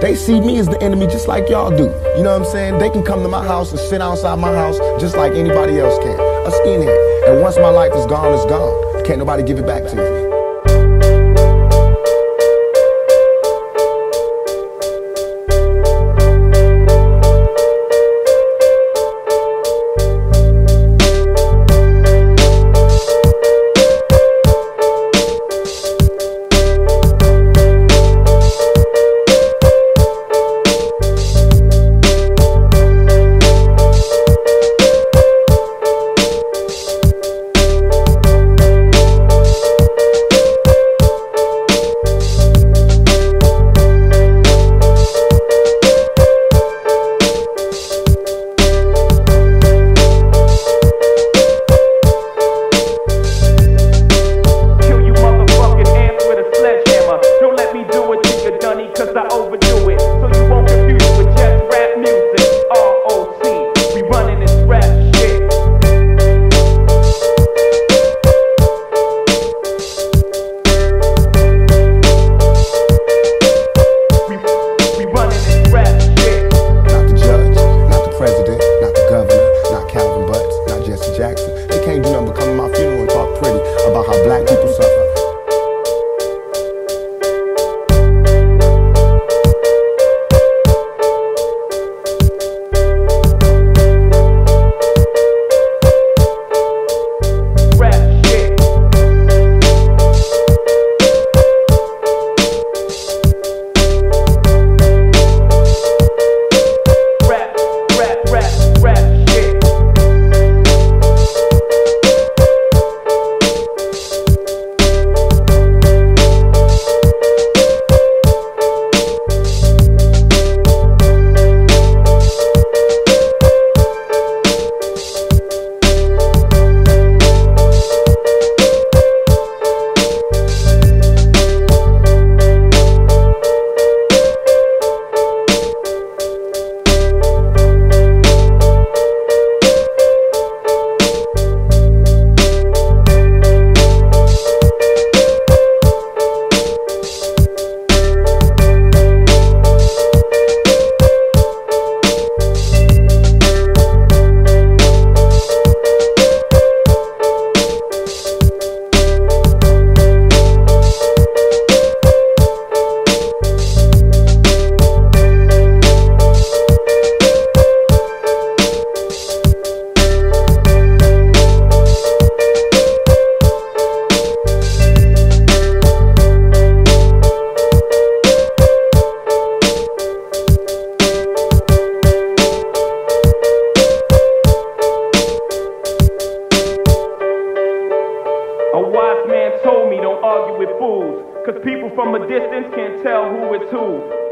They see me as the enemy just like y'all do. You know what I'm saying? They can come to my house and sit outside my house just like anybody else can. A skinhead. And once my life is gone, it's gone. Can't nobody give it back to me. They can't do nothing but come to my funeral and talk pretty about how black people suffer. A wise man told me don't argue with fools, cause people from a distance can't tell who is who.